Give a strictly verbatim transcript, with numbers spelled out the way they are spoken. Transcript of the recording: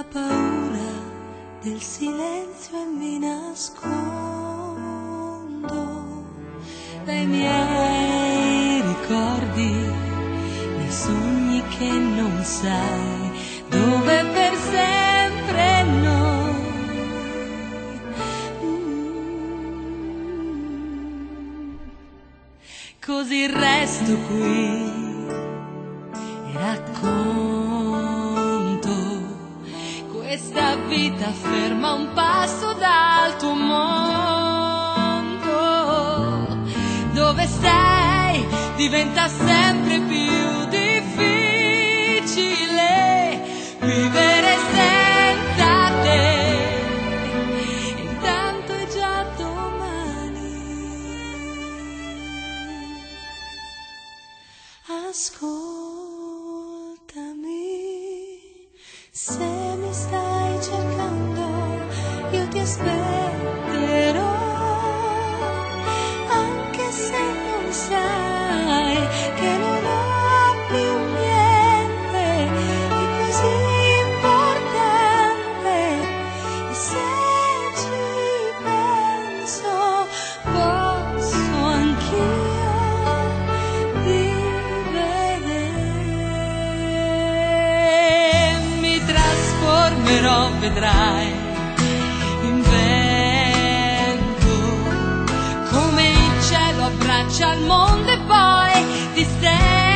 la paura del silenzio e mi nascondo dai miei ricordi, nei sogni che non sai dove per sempre noi. Mm. Così resto qui e racconto questa vita ferma a un passo dal tuo mondo. Dove sei diventa sempre più difficile vivere senza te, intanto è già domani. Ascoltami, se mi stai cercando io ti aspetterò, anche se non sai che non ho più niente di così importante. E se ci penso posso anch'io vivere. Mi trasformerò, vedrai, in vento, come il cielo abbraccia il mondo e poi ti stende.